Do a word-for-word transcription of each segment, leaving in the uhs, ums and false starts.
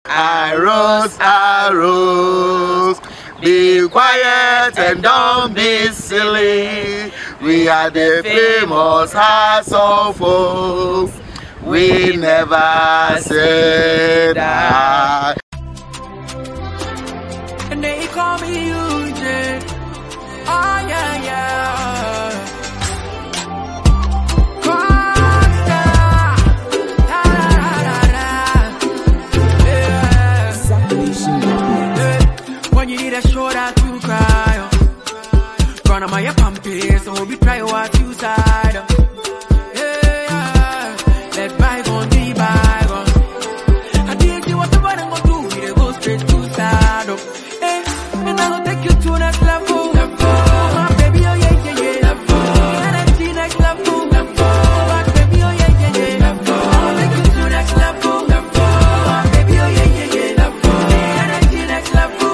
arrows, arrows. Be quiet and don't be silly. We are the famous House of Folk. We never say that. And they call me U J. Oh yeah, yeah. When you need a shoulder to cry, gonna my pumpy, so we try what you side. Yeah, let bygone be bygone. I didn't see what the body gonna do, we go straight to saddle. Hey, and I'll take you to next level. My baby, oh yeah, yeah, yeah. Energy next level. My baby, oh yeah, yeah, yeah. I'll take you to next level. My baby, oh yeah, yeah, yeah. Energy next level.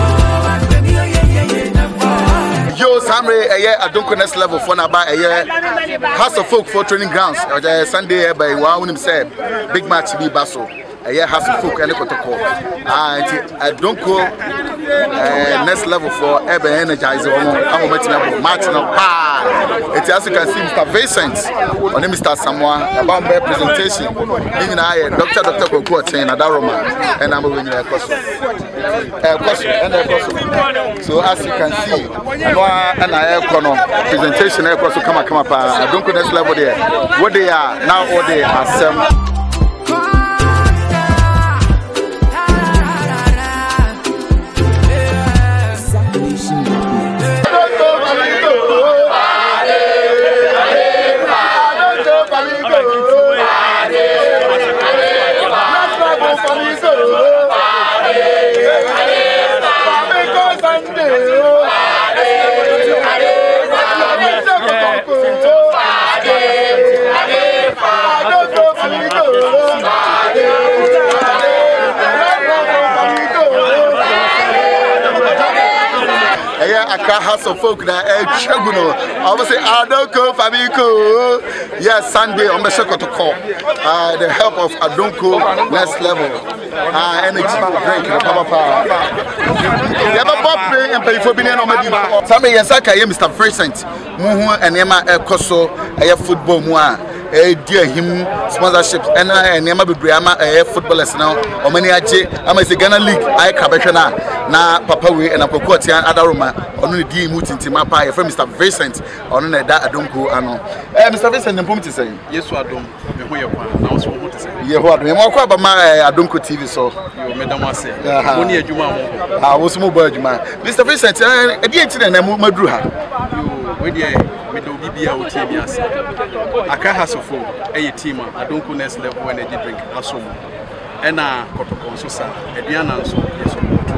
Yo, Samre, a year at Duncan next level for about a year. House of Folk for training grounds. Sunday by one him said, big match be Basso. A year House of Folk and Kotoko. I don't go next level for ever energizer. I'm a Martin of Pa. It's as you can see, Mister Vincent, or Mister Samoa, about my presentation. Even I, Doctor Doctor Koko, and Adaroma, and I'm going to question. So as you can see, and I have presentation across to come come up. I don't go next level there. What they are now, what they are some. Accra House of Folk na e cheguno. I will say Adonko Fabiko. Yes, Sunday on the circle to call. Uh, the help of Adonko next level. Uh, energy drink the power power. You ever bought play and pay for being on my Sammy Yasaka, Mister Vincent. Muhu and Emma Koso, a football mua. Eh, dear him sponsorships and I never be Brahma a footballers now. Or many aje, I'm a Ghana League, I Cabashana, na Papa we and a Pocotian Adaroma, only D Mutin Timapa, a friend Mister Vincent, on that Adonko Ano. Eh, Mister Vincent, the point is saying, yes, I don't know what to say. You what me more about my Adonko T V, so you madam was say, only a Juma. I was mobile Juma. Mister Vincent, I didn't and Madruha. You, with the B B O T V as Accra House of Folk, a team, I don't go next level when they drink Asom. And a Kotoko Sosa, a Diana, so yes,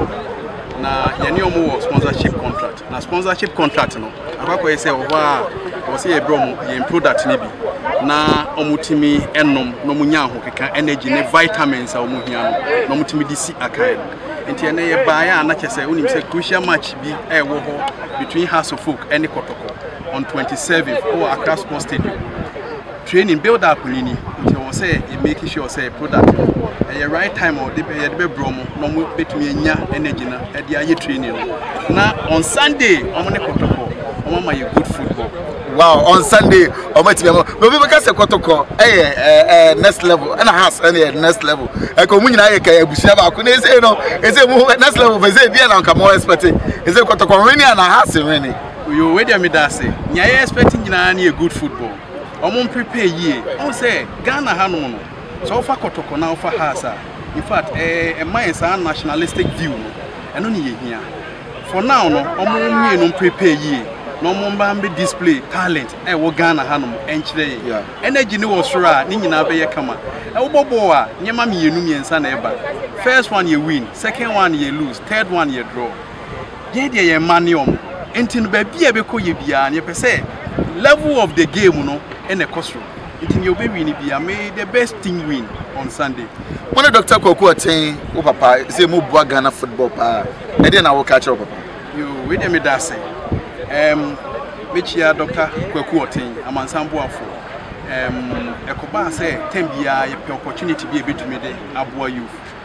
now Yaniomo sponsorship contract. Now, sponsorship contract, no, I say, wow, was a bromo, the product maybe. Now, Omutimi, Enom, Nomunya, who can energy, vitamins, or Muhiano, Nomutimi D C Akai. And Tiana Baya, and I say, only say crucial match be a war between House of Folk and the Kotoko. On twenty-seventh, or Accra Sports Stadium. Training build up, Nini, until say, making sure say product. At the right time, or the bromo, no more between ya energy at the eye training. Now, on Sunday, I'm on the Kotoko, I'm on my good football. Wow, on Sunday, I'm at the Maybe because a Kotoko, eh, next level, and a house, and next level. A communion, I can couldn't say no, it's a next level, but it's a come more expecting. It's a Kotoko rainy and a house rainy. You wait a minute, I say. Nya expecting a good football. I'm on prepare ye. I say Ghana Hanon. So far, Kotoko now for Hasa. In fact, a mind's a nationalistic view. And only here. For now, no, I'm on prepare ye. No more display talent. I will Ghana Hanum and today. Energy was sure, Nina Bay Kama. Oboboa, Yamami, Numian San Eba. First one you win, second one you lose, third one you draw. Yet, ye manium. Entin baby a beko ye bia na ye say level of the game no and the costume. Entin you be win bia may the best team win on Sunday. When Doctor Koko Aten o papa say mo bua Ghana football pa. E dey na wo catch up papa. You wait me that say. Um me chia Doctor Koko Aten amansambo afo. Um ekoba say ten bia ye opportunity be ebetumi dey aboa youth.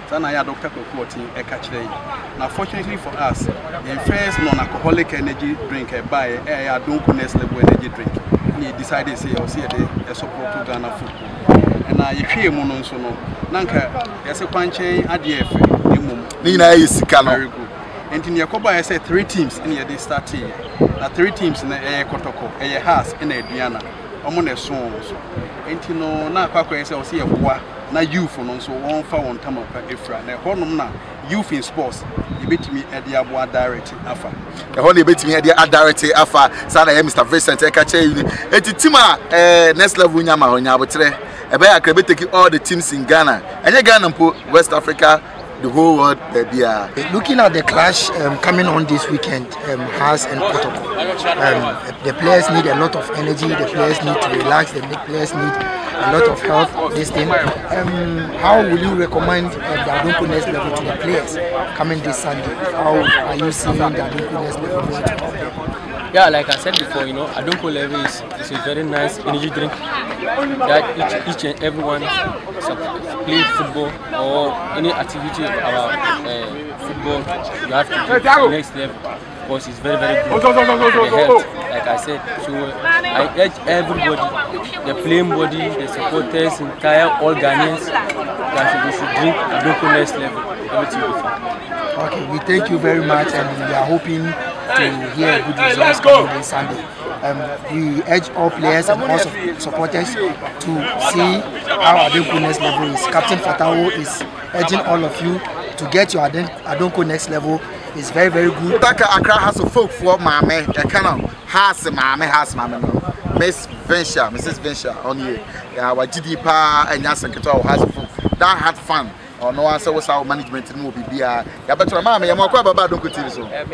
So now Doctor Kokuoti a catch day. Now fortunately for us, the first non-alcoholic energy drink I buy a Adonko Next Level energy drink. He decided to say I'll see a support to Ghana football. And I hear mono so no. Nanka there's a punching at the F. Nina is very good. And in Yakoba I said three teams in the start here. Now three teams in the Air Kotoko, a house in Diana. I'm on a song. And you know now Quack say I'll see a war. Na youth no so one fa one time of efra na honom na youth in sports you bet me e dia boa direct afa e ho na bet me e dia direct afa sada ya Mister Vincent e ka che you enti team a eh next level nya ma honya abotre e be akra be take all the teams in Ghana enye Ghana mpo West Africa the whole world there. Looking at the clash um, coming on this weekend, um, Haas and Kotoko, um, the players need a lot of energy, the players need to relax, the players need a lot of help. This thing, um, how will you recommend uh, the Adonko Next Level to the players coming this Sunday? How are you seeing the Adonko Next Level going to help them? Yeah, like I said before, you know, Adonko Level is, is a very nice energy drink that each, each and everyone play football or any activity about uh, football, you have to do the next level because it's very, very good for the health, like I said. So I urge everybody, the playing body, the supporters, entire all Ghanaians, that we should drink Adonko Next Level. Everything will be fine. Okay, we thank you very much, and we are hoping to hear good results coming this Sunday. Um, we urge all players and all supporters to see how Adonko Next Level is. Captain Fatawo is urging all of you to get your Adonko Next Level. It's very, very good. Taka Accra has a folk for Mame, a canon, has a Mame, has Mame. Miss Venture, Missus Venture on you. Yeah, what G D P and Yasan Kato has a folk that had fun. Or no answer was our management will be beer. Yeah, but your mamma, I'm quite about Adonko T V.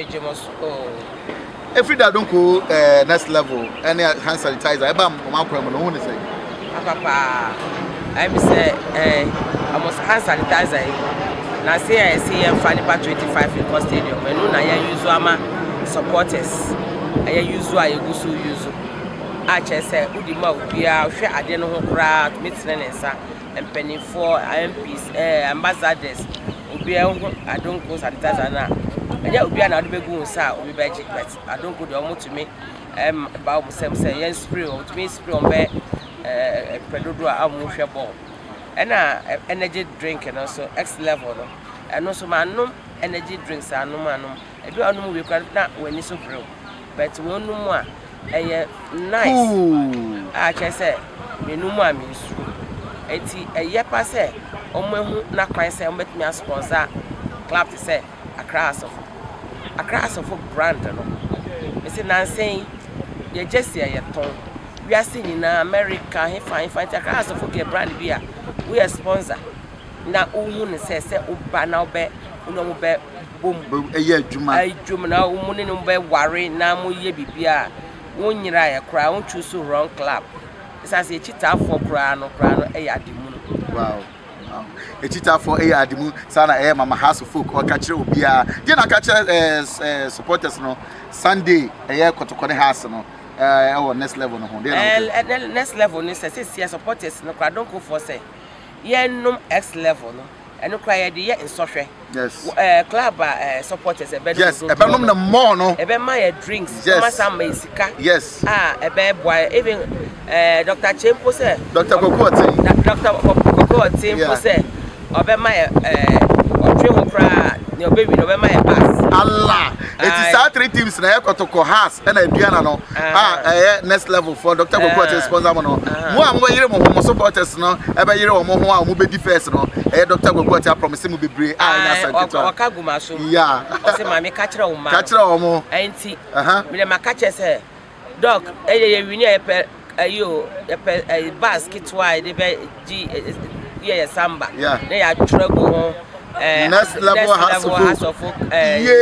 Every day don't go uh, next level. Any hand sanitizer. I bam on my problem. No one is saying. Papa, I'm say eh, I must hand sanitizer. Now say I see I'm funny about twenty-five in Coast Stadium. When no na ya use ama supporters. I use why you go so use. I just say udi ma ubia hwe ade no ho kra to meet na nsa empeni for M Ps eh ambassadors ubia I don't go sanitizer na. Yeah, we are not big ones, we bet I don't go to me. Um, about some say, yes, spray or to me, spray on bed, uh, Pedro, I'm ball. And uh, energy drink and also X level, and also my no energy drinks are no man. I do not know we can not when it's so real, but we no more. A nice, I can say, me no more means true. A year pass, oh, not quite say, met me a sponsor, clap to say, a class of. A class of brand, no. Mister Nancy, you just see a tone. We are seeing in America, he find find a class of brand beer. We are sponsor. Now, Umun says, Uba now be, no be, boom, a year, Juma, Juma now, Umun no be worry, now, ye be beer. One year I cry, won't choose so wrong club. It's as a cheetah for crown or crown, a yard. Wow. A cheetah for a adimu, Sana air, Mama House of Folk or catcher will be a dinner catcher as supporters no Sunday, a year Kotokone House no our next level no next level necessary supporters no don't go for say. Yeah, no X level no and no cry the year in social. Yes, uh, club uh, supporters a better. Yes, a better no more no a better my drinks. Yes, yes, ah, a better boy even uh, Doctor Chempo say Doctor Kokuoti, Doctor Kokuoti say. Obe my eh otwe kra ne obe wi obe my pass Allah it is all three teams na Kotoko has and Aduana no ah eh next level for Doctor Kokuoti sponsor no mo am yire mo mo supporters no ebe yire mo ho a mo be defense no eh Doctor Kokuoti promise mo bebre ah nya sanketo okaguma so yeah o se ma me ka kire o ma ka kire o mo enti aha me ma ka kire se doc eh ye wi ni e pe ayo e pe basket wide e be g yeah samba yeah they are trouble uh next level has of uh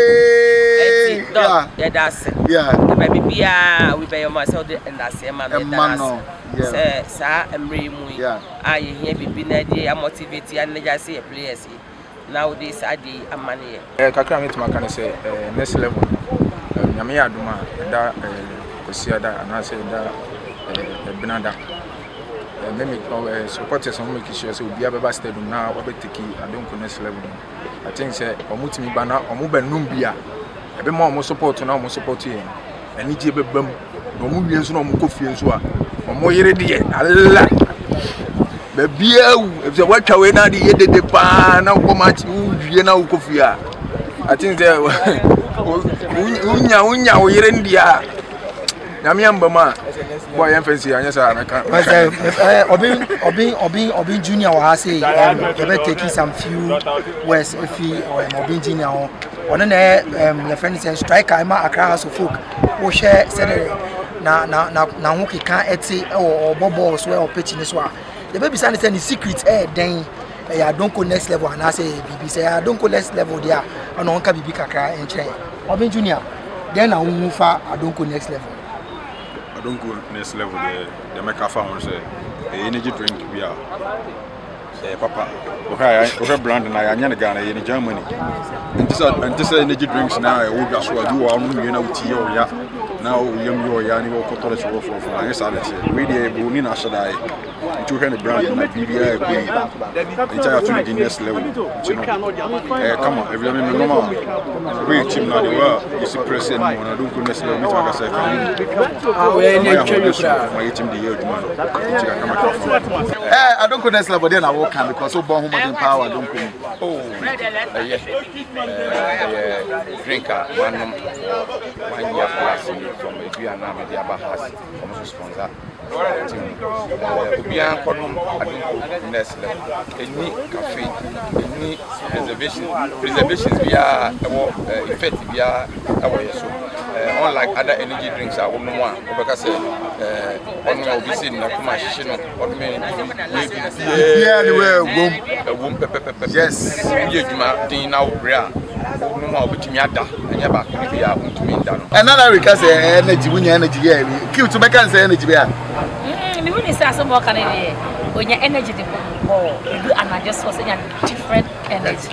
yeah yeah that's yeah the baby bia we be myself and that's a man that's say sa emre mu yeah ah here bibi na dey motivate and just say players nowadays I dey amane eh kakra me to maka say next level nyame ya aduma da kosia da ana say da benada maybe uh, supporters on make sure so be able to stadium now we take Adonko next level. I think say omutimi ba na omuba num bia ebe ma omo support na omo support yen ani je bebam na omo wie nso na omo kofie nso a omo yere de alla be bia wu e say watwa we na de yedede pa na ko match wu wie na kofie a I think say unya unya o yere ndia nyame ambama boy emphasis anya sa na kan Obin Obin Obin Obin Junior wa say they be taking some few words if he or Obin Junior one na um the friend say striker ma Accra House of Folk wo share say na na na na ho keka eti or bobo so we pitch ni so a the baby say the secret eh den eh Adonko next level and I say bibi say Adonko next level there ona onka bibi kakra enche Obin Junior then na move for Adonko next level. I don't go next level. The the make a farm say energy drink we are. Say papa, okay, okay brand na ya nyane Ghana in Germany. And this and this energy drinks now. I will just do our own. You know, tea or ya. Now yam yo ya ni wo koto le so for for. I say that we dey we ni na shadai. You can brand na B B I go. Entire to the next level. You know, eh come on, every time normal. We team now the world. You see president on I don't go next level. Me talk say come. We need to try. My team the year man. Eh, I don't go next level then I walk because so born human power don't come. Oh, yes. Drinker, one one year plus from Adriana Media Bahas, from sponsor. Obian Kodum Adonko next level. Any cafe, any reservation, reservations via effect via our so. Unlike other energy drinks, I wouldn't want because on my visit in Nakuma Shino, on me, yeah, the womb, yes, you now rare. No more between Yada and Yaba, maybe I want to mean that. Another because energy, when your energy, kill to make us energy. The moon is some more Canadian. When your energy or you do and I just was a different energy.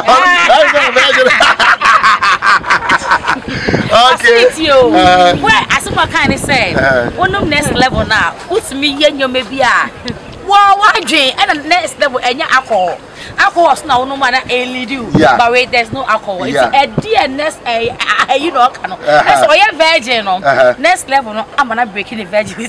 Okay. Uh, well, as I kind of say, one of next level now. What's me and you maybe are. Wow, why drink and the next level and your alcohol. Alcohol is now no matter a lead you. Yeah. But wait, there's no alcohol. It's yeah. a D N S a you know, that's why you're virgin. Uh-huh. Next level, no, I'm not breaking the virgin.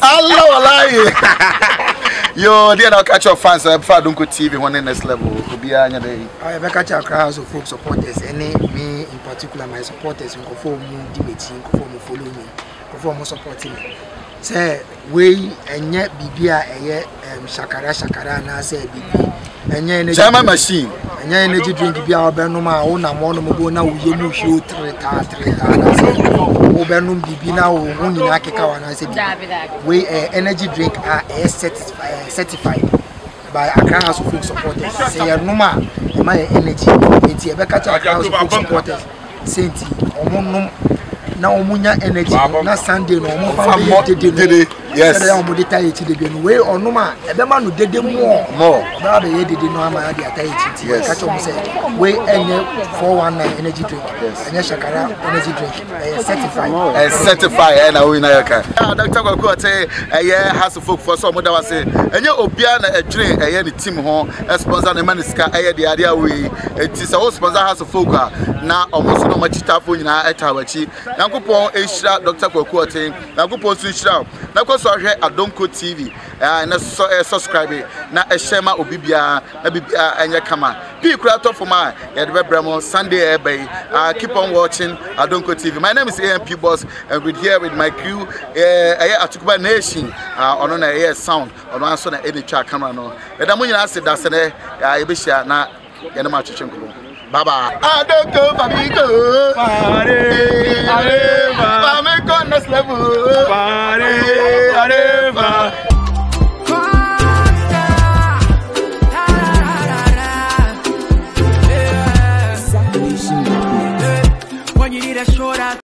Allah, yo, dear, I'll catch your fans. I'm far don't go T V one next level. To be a day. I have catch a crowd of folk supporters. Any me in particular, my supporters will conform me, debating, conform follow me, conform supporting me. Say we and yet be a um shakara shakara na say bibi and yet German machine and yet energy drink be our benuma own a mono now we no show three tar three tar o benum bibi now only nakeka and I say we energy drink are certified certified by Accra House of Folk supporters. Say your number my energy it's a Accra House of Folk supporters senti omonum na omunya energy na Sunday no omo fa dede yes say omo dey tie echi dede no we onuma ebe ma no dede more more ba be ye dede no ama dey tie echi ti ka cho say we enye four one nine energy drink enye shakara energy drink certified eh certified na we na yaka Doctor Kwaku say eh House of Folk for so omo da wa say enye obia na edwene eh the team ho sponsor na maniska eh dey ade awe enti say sponsor House of Folk na omo so no machitafo nyina etawachi Nakupon Asia Doctor Kwaku say Nakupon Switchra na ko so hwe Adonko T V eh na so subscribe na e share ma obibia na bibia enye kama bi kura to for my ya de bebramo Sunday ebe uh, keep on watching Adonko T V. My name is A M P Boss and we're here with my crew eh eh Atukuba Nation uh, ono na air sound ono anso na any twa camera no e da mo nyina se da se ne ya e be share na ya na ma twetwe nko. Bye bye. Adonko Famigo. Pare. Pare. Famigo next level. Pare. Pare.